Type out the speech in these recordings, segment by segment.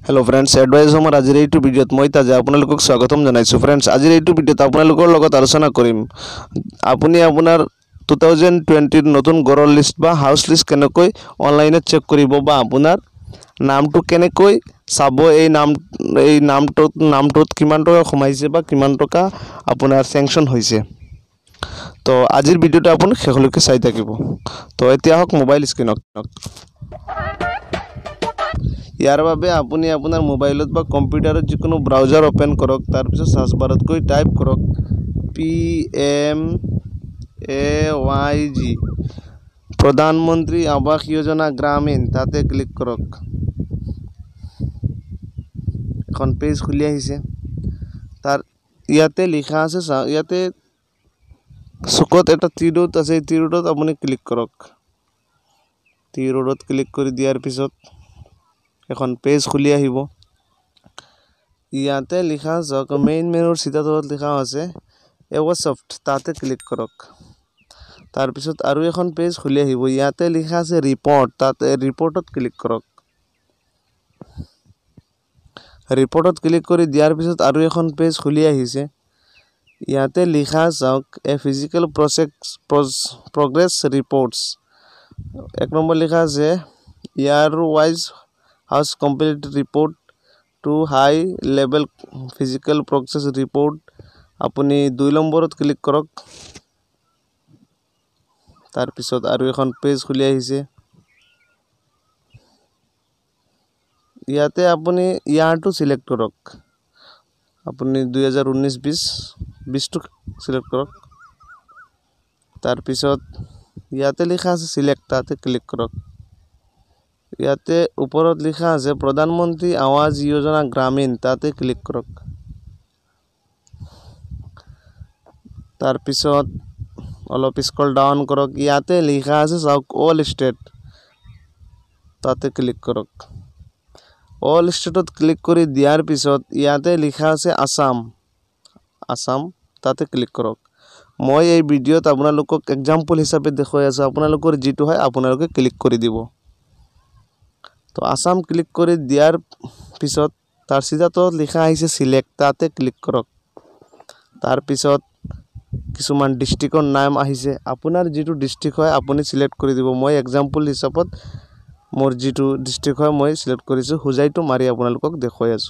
hello friends advice हमर आजिर एटु भिडियोत মই তাজে আপোনালোকক স্বাগতম জনাইছো फ्रेंड्स আজিৰ এটু ভিডিওত আপোনালোকৰ লগত আলোচনা কৰিম আপুনি আপোনাৰ 2020 নতুন গৰৰ লিষ্ট বা হাউস লিষ্ট কেনেকৈ অনলাইনে চেক কৰিব বা আপোনাৰ নামটো কেনেকৈ চাব এই নামটোত কিমান টকা কমাইছে বা কিমান টকা আপোনাৰ স্যাংশন হৈছে তো আজিৰ ভিডিওটো আপুনি শেষলৈকে চাই থাকিব তো এতিয়া হক মোবাইল স্ক্ৰিনত ইয়াৰ বাবে আপুনি আপোনাৰ মোবাইলত বা কম্পিউটাৰত যিকোনো ব্ৰাউজাৰ ওপেন কৰক তাৰ পিছত সাৰ্চ বাৰত গৈ টাইপ কৰক PMAYG প্ৰধানমন্ত্ৰী আৱাস যোজনা গ্ৰামীণ তাতে ক্লিক কৰক এখন পেজ খুলি আহিছে তাৰ ইয়াতে লিখা আছে ইয়াতে সুকত এটা তীৰডট আছে তীৰডট আপুনি ক্লিক কৰক তীৰডট ক্লিক কৰি দিয়াৰ পিছত এখন পেজ খুলি আহিব ইয়াতে লিখা আছে মেইন মেনুৰ সিধা তলত লিখা আছে এৱছফট তাতে ক্লিক কৰক তাৰ পিছত আৰু এখন পেজ খুলি আহিব ইয়াতে লিখা আছে ৰিপৰ্ট তাতে ৰিপৰ্টত ক্লিক কৰক ৰিপৰ্টত ক্লিক কৰি দিয়াৰ পিছত আৰু এখন পেজ খুলি আহিছে ইয়াতে লিখা আছে এ ফিজিক্যাল প্ৰগ্ৰেছ ৰিপৰ্টস এক নম্বৰ লিখা আছে year wise House complete report to high level physical process report আপুনি 2 নম্বৰত ক্লিক কৰক তাৰ পিছত আৰু এখন পেজ খুলি আহিছে ইয়াতে আপুনি ইয়াৰটো সিলেক্ট কৰক আপুনি 2019-20 টো সিলেক্ট কৰক তাৰ পিছত ইয়াতে লিখা আছে সিলেক্ট তাতে ক্লিক কৰক ইয়াতে ওপৰত লিখা আছে প্ৰধানমন্ত্ৰী আৱাস যোজনা গ্ৰামীণ তাতে ক্লিক কৰক তাৰ পিছত অলপ স্ক্ৰল ডাউন কৰক ইয়াতে লিখা আছে অল ষ্টেট তাতে ক্লিক কৰক অল ষ্টেটত ক্লিক কৰি দিয়াৰ পিছত ইয়াতে লিখা আছে আসাম তাতে ক্লিক কৰক মই এই ভিডিওত আপোনালোকক এক্সাম্পল হিচাপে দেখুৱাই আছো আপোনালোকৰ যেটো হয় আপোনালোকে ক্লিক কৰি দিব তো আসাম ক্লিক কৰি দিয়াৰ পিছত তাৰ সিধা তলত লিখা আহিছে সিলেক্ট তাতে ক্লিক কৰক তাৰ পিছত কিছুমান ডিস্ট্ৰিক্টৰ নাম আহিছে আপোনাৰ যেটো ডিস্ট্ৰিক্ট হয় আপুনি সিলেক্ট কৰি দিব মই এক্সাম্পল হিচাপত মোৰ যেটো ডিস্ট্ৰিক্ট হয় মই সিলেক্ট কৰিছো হুজাইটো মাৰি আপোনালোকক দেখুৱাই আছো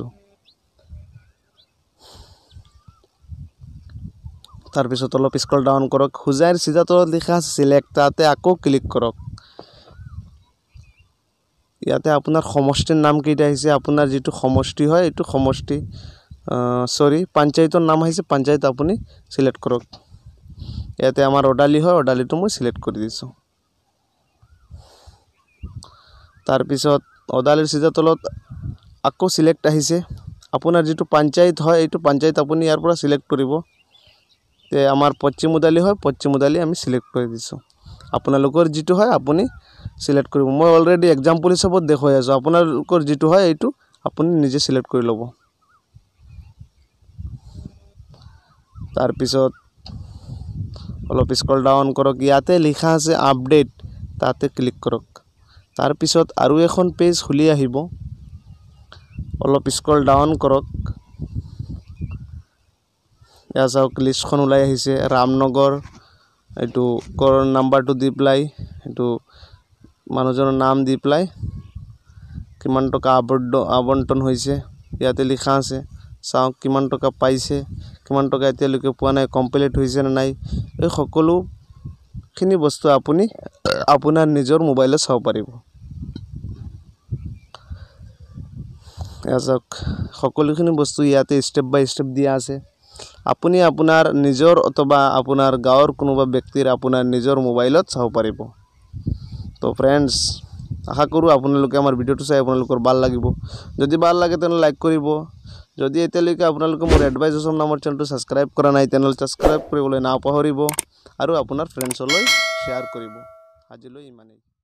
তাৰ পিছত অলপ স্ক্ৰল ডাউন কৰক হুজাইৰ সিধা তলত লিখা আছে সিলেক্ট তাতে আকৌ ক্লিক কৰক ইয়াতে আপোনাৰ সমষ্টিৰ নাম কেইটা আহিছে আপোনাৰ যেটো সমষ্টি হয় এটো সমষ্টি পঞ্চায়তৰ নাম আহিছে পঞ্চায়ত আপুনি সিলেক্ট কৰক ইয়াতে আমাৰ ওডালি হয় ওডালিটো মই সিলেক্ট কৰি দিছো তাৰ পিছত ওডালিৰ সিধা তলত আকৌ সিলেক্ট আহিছে আপোনাৰ যেটো পঞ্চায়ত হয় এটো পঞ্চায়ত আপুনি ইয়াৰ পৰা সিলেক্ট কৰিব তে আমাৰ পশ্চিম ওডালি হয় পশ্চিম ওডালি আমি সিলেক্ট কৰি দিছো আপোনালোকৰ যেটো হয় আপুনি সিলেক্ট কৰিব মই অলৰেডি এক্সাম্পল হিচাপত দেখুৱাই আছো আপোনালোকৰ যেটো হয় এটো আপুনি নিজে সিলেক্ট কৰি লব তাৰ পিছত অলপ স্ক্ৰল ডাউন কৰক ইয়াতে লিখা আছে আপডেট তাতে ক্লিক কৰক তাৰ পিছত আৰু এখন পেজ খুলি আহিব অলপ স্ক্ৰল ডাউন কৰক ইয়া চাওক লিষ্টখন ওলাই আহিছে ৰামনগৰ এটো কৰ নাম্বাৰটো দি প্লাই এটো মানুহজনৰ নাম দি প্লাই কিমান টকা আবণ্টন হৈছে ইয়াতে লিখা আছে চাওক কিমান টকা পাইছে কিমান টকা এতিয়ালৈকে পোৱা নাই কমপ্লিট হৈছে না নাই এই সকলো খিনি বস্তু আপুনি আপোনাৰ নিজৰ মোবাইলত চাব পাৰিব ইয়াক সকলোখিনি বস্তু ইয়াতে স্টেপ বাই স্টেপ দিয়া আছে আপুনি আপোনাৰ নিজৰ অথবা আপোনাৰ গাঁৱৰ কোনোবা ব্যক্তিৰ আপোনাৰ নিজৰ মোবাইলত চাব পাৰিব তো फ्रेंड्स আশা কৰো আপোনালোকে আমাৰ ভিডিওটো চাই আপোনালোকৰ ভাল লাগিব যদি ভাল লাগে তেনে লাইক কৰিব যদি এতিয়ালৈকে আপোনালোকে মোৰ এডভাইস অসম নামৰ চেনেলটো সাবস্ক্ৰাইব কৰা নাই তেনে সাবস্ক্ৰাইব কৰিবলৈ নাপাহৰিব আৰু আপোনাৰ ফ্ৰেণ্ডছলৈ শেয়াৰ কৰিব আজিলৈ ইমানেই